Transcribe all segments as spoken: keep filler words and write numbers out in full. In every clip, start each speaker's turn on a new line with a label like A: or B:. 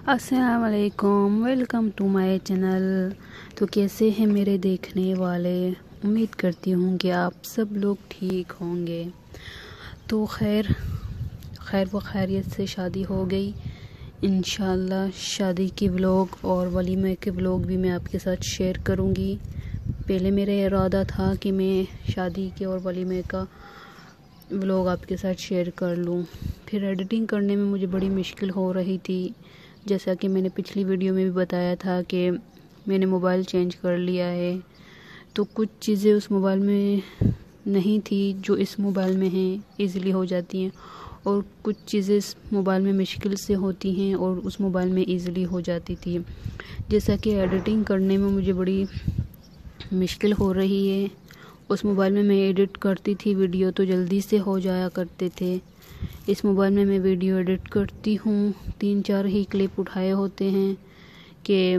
A: अस्सलाम वालेकुम, welcome to my channel. तो कैसे हैं मेरे देखने वाले? उम्मीद करती हूँ कि आप सब लोग ठीक होंगे। तो खैर खैर व खैरियत से शादी हो गई। इंशाल्लाह शादी के व्लॉग और वलीमे के व्लॉग भी मैं आपके साथ शेयर करूँगी। पहले मेरा इरादा था कि मैं शादी के और वलीमे का व्लॉग आपके साथ शेयर कर लूँ, फिर एडिटिंग करने में मुझे बड़ी मुश्किल हो रही थी। जैसा कि मैंने पिछली वीडियो में भी बताया था कि मैंने मोबाइल चेंज कर लिया है, तो कुछ चीज़ें उस मोबाइल में नहीं थी जो इस मोबाइल में हैं, इजीली हो जाती हैं, और कुछ चीज़ें इस मोबाइल में मुश्किल से होती हैं और उस मोबाइल में इजीली हो जाती थी। जैसा कि एडिटिंग करने में मुझे बड़ी मुश्किल हो रही है। उस मोबाइल में मैं एडिट करती थी वीडियो तो जल्दी से हो जाया करते थे। इस मोबाइल में मैं वीडियो एडिट करती हूँ, तीन चार ही क्लिप उठाए होते हैं कि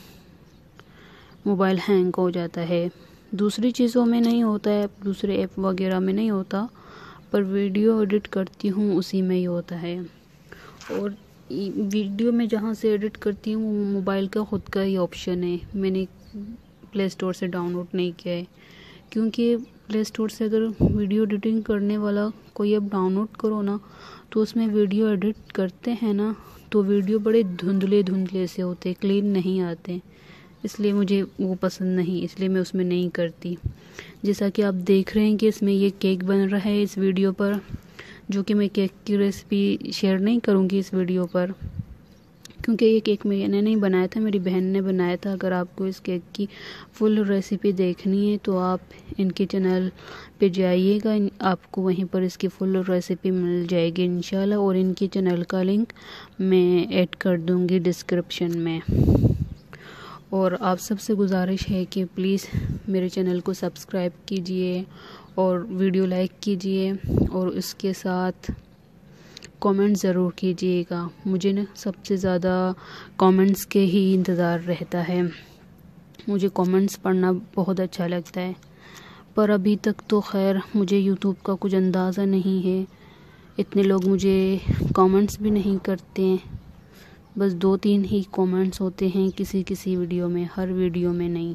A: मोबाइल हैंग हो जाता है। दूसरी चीज़ों में नहीं होता है, दूसरे ऐप वगैरह में नहीं होता, पर वीडियो एडिट करती हूँ उसी में ही होता है। और वीडियो में जहाँ से एडिट करती हूँ वो मोबाइल का ख़ुद का ही ऑप्शन है, मैंने प्ले स्टोर से डाउनलोड नहीं किया है, क्योंकि प्ले स्टोर से अगर वीडियो एडिटिंग करने वाला कोई ऐप डाउनलोड करो ना, तो उसमें वीडियो एडिट करते हैं ना तो वीडियो बड़े धुंधले धुंधले से होते, क्लीन नहीं आते, इसलिए मुझे वो पसंद नहीं, इसलिए मैं उसमें नहीं करती। जैसा कि आप देख रहे हैं कि इसमें ये केक बन रहा है इस वीडियो पर, जो कि मैं केक की रेसिपी शेयर नहीं करूँगी इस वीडियो पर, क्योंकि ये केक मैंने नहीं बनाया था, मेरी बहन ने बनाया था। अगर आपको इस केक की फुल रेसिपी देखनी है तो आप इनके चैनल पे जाइएगा, आपको वहीं पर इसकी फुल रेसिपी मिल जाएगी इंशाल्लाह, और इनके चैनल का लिंक मैं ऐड कर दूंगी डिस्क्रिप्शन में। और आप सबसे गुजारिश है कि प्लीज़ मेरे चैनल को सब्सक्राइब कीजिए और वीडियो लाइक कीजिए, और उसके साथ कमेंट ज़रूर कीजिएगा। मुझे ना सबसे ज़्यादा कमेंट्स के ही इंतज़ार रहता है, मुझे कमेंट्स पढ़ना बहुत अच्छा लगता है। पर अभी तक तो खैर मुझे यूट्यूब का कुछ अंदाज़ा नहीं है, इतने लोग मुझे कमेंट्स भी नहीं करते हैं, बस दो तीन ही कमेंट्स होते हैं किसी किसी वीडियो में, हर वीडियो में नहीं।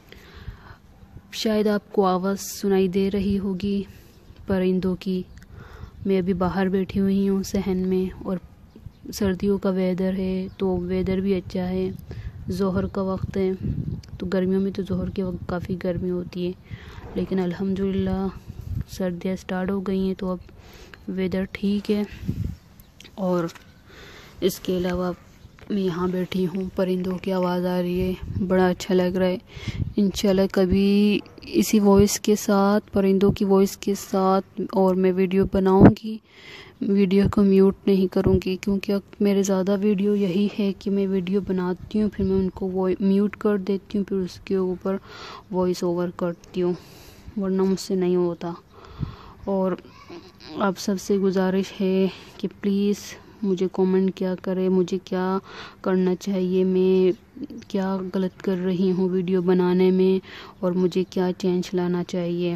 A: शायद आपको आवाज़ सुनाई दे रही होगी परिंदों की। मैं अभी बाहर बैठी हुई हूँ सहन में, और सर्दियों का वेदर है तो वेदर भी अच्छा है, ज़ोहर का वक्त है, तो गर्मियों में तो ज़ोहर के वक्त काफ़ी गर्मी होती है, लेकिन अल्हम्दुलिल्लाह सर्दियाँ स्टार्ट हो गई हैं तो अब वेदर ठीक है। और इसके अलावा मैं यहाँ बैठी हूँ, परिंदों की आवाज़ आ रही है, बड़ा अच्छा लग रहा है। इंशाल्लाह कभी इसी वॉइस के साथ, परिंदों की वॉइस के साथ और मैं वीडियो बनाऊँगी, वीडियो को म्यूट नहीं करूँगी, क्योंकि मेरे ज़्यादा वीडियो यही है कि मैं वीडियो बनाती हूँ, फिर मैं उनको वो म्यूट कर देती हूँ, फिर उसके ऊपर वॉइस ओवर करती हूँ, वरना मुझसे नहीं होता। और आप सबसे गुजारिश है कि प्लीज़ मुझे कमेंट क्या करे, मुझे क्या करना चाहिए, मैं क्या गलत कर रही हूँ वीडियो बनाने में, और मुझे क्या चेंज लाना चाहिए।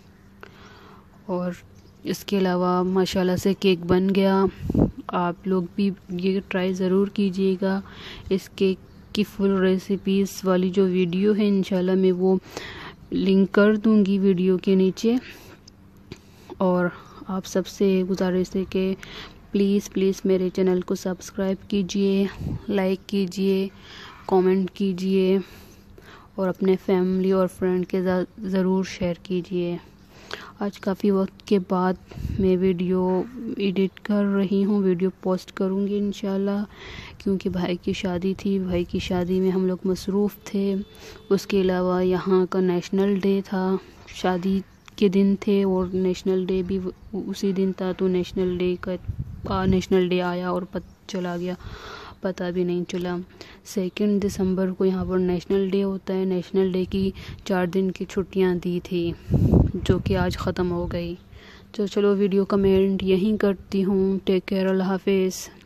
A: और इसके अलावा माशाल्लाह से केक बन गया, आप लोग भी ये ट्राई ज़रूर कीजिएगा। इस केक की फुल रेसिपीज़ वाली जो वीडियो है इंशाल्लाह मैं वो लिंक कर दूँगी वीडियो के नीचे। और आप सबसे गुजारिश है कि प्लीज़ प्लीज़ मेरे चैनल को सब्सक्राइब कीजिए, लाइक कीजिए, कमेंट कीजिए, और अपने फैमिली और फ्रेंड के साथ ज़रूर शेयर कीजिए। आज काफ़ी वक्त के बाद मैं वीडियो एडिट कर रही हूँ, वीडियो पोस्ट करूँगी इंशाल्लाह, क्योंकि भाई की शादी थी, भाई की शादी में हम लोग मसरूफ़ थे। उसके अलावा यहाँ का नेशनल डे था, शादी के दिन थे और नेशनल डे भी उसी दिन था, तो नेशनल डे का नेशनल डे आया और पता चला गया, पता भी नहीं चला। सेकंड दिसंबर को यहाँ पर नेशनल डे होता है, नेशनल डे की चार दिन की छुट्टियाँ दी थी, जो कि आज ख़त्म हो गई। तो चलो वीडियो का मैं एंड यहीं करती हूँ। टेक केयर, अल्लाह हाफिज़।